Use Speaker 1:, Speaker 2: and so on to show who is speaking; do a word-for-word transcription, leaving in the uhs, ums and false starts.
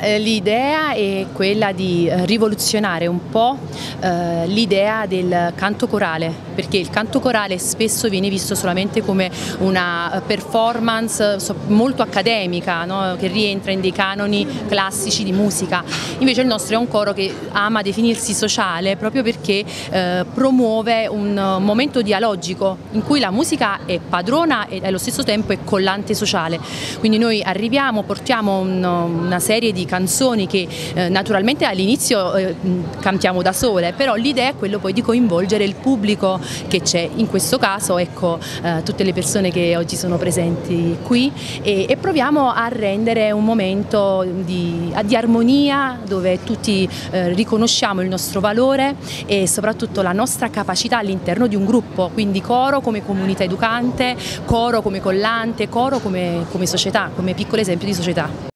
Speaker 1: L'idea è quella di rivoluzionare un po' eh, l'idea del canto corale, perché il canto corale spesso viene visto solamente come una performance molto accademica, no? Che rientra in dei canoni classici di musica. Invece il nostro è un coro che ama definirsi sociale proprio perché eh, promuove un momento dialogico in cui la musica è padrona e allo stesso tempo è collante sociale. Quindi noi arriviamo, portiamo un, una serie di canzoni che eh, naturalmente all'inizio eh, cantiamo da sole, però l'idea è quello poi di coinvolgere il pubblico che c'è, in questo caso ecco eh, tutte le persone che oggi sono presenti qui e, e proviamo a rendere un momento di, di armonia dove tutti eh, riconosciamo il nostro valore e soprattutto la nostra capacità all'interno di un gruppo, quindi coro come comunità educante, coro come collante, coro come, come società, come piccolo esempio di società.